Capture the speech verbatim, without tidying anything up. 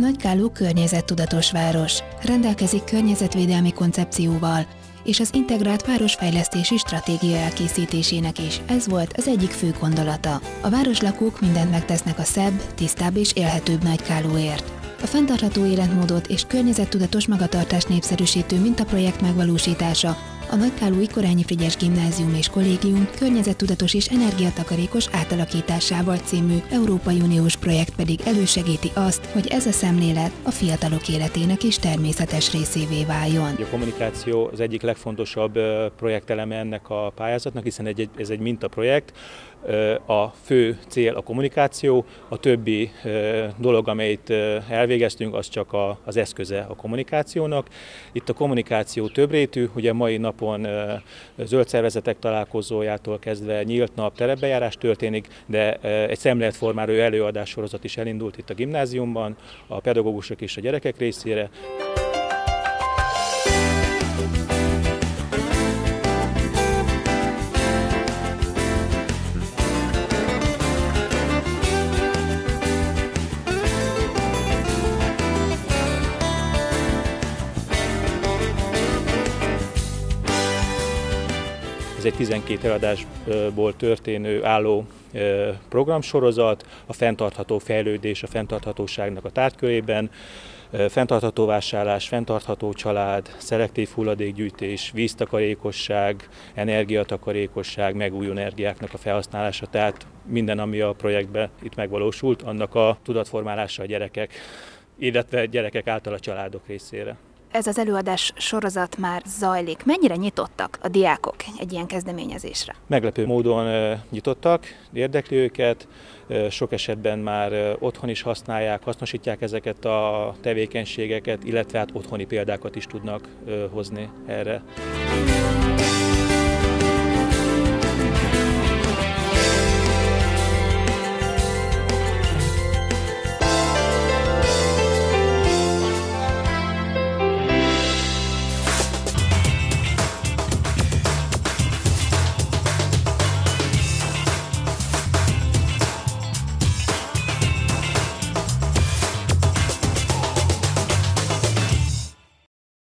Nagykáló környezettudatos város, rendelkezik környezetvédelmi koncepcióval, és az integrált városfejlesztési stratégia elkészítésének is ez volt az egyik fő gondolata. A városlakók mindent megtesznek a szebb, tisztább és élhetőbb Nagykálóért. A fenntartható életmódot és környezettudatos magatartást népszerűsítő mintaprojekt megvalósítása, a Nagykálói Korányi Frigyes Gimnázium és Kollégium környezettudatos és energiatakarékos átalakításával című Európai Uniós projekt pedig elősegíti azt, hogy ez a szemlélet a fiatalok életének is természetes részévé váljon. A kommunikáció az egyik legfontosabb projekteleme ennek a pályázatnak, hiszen egy, ez egy mintaprojekt. A fő cél a kommunikáció, a többi dolog, amelyet elvégeztünk, az csak az eszköze a kommunikációnak. Itt a kommunikáció többrétű, ugye mai napon zöld szervezetek találkozójától kezdve nyílt nap, terepbejárás történik, de egy szemléletformáló előadássorozat is elindult itt a gimnáziumban, a pedagógusok és a gyerekek részére. Ez egy tizenkét előadásból történő álló programsorozat, a fenntartható fejlődés, a fenntarthatóságnak a tárgykörében, fenntartható vásárlás, fenntartható család, szelektív hulladékgyűjtés, víztakarékosság, energiatakarékosság, megújuló energiáknak a felhasználása, tehát minden, ami a projektben itt megvalósult, annak a tudatformálása a gyerekek, illetve gyerekek által a családok részére. Ez az előadás sorozat már zajlik. Mennyire nyitottak a diákok egy ilyen kezdeményezésre? Meglepő módon nyitottak, érdekli őket, sok esetben már otthon is használják, hasznosítják ezeket a tevékenységeket, illetve hát otthoni példákat is tudnak hozni erre.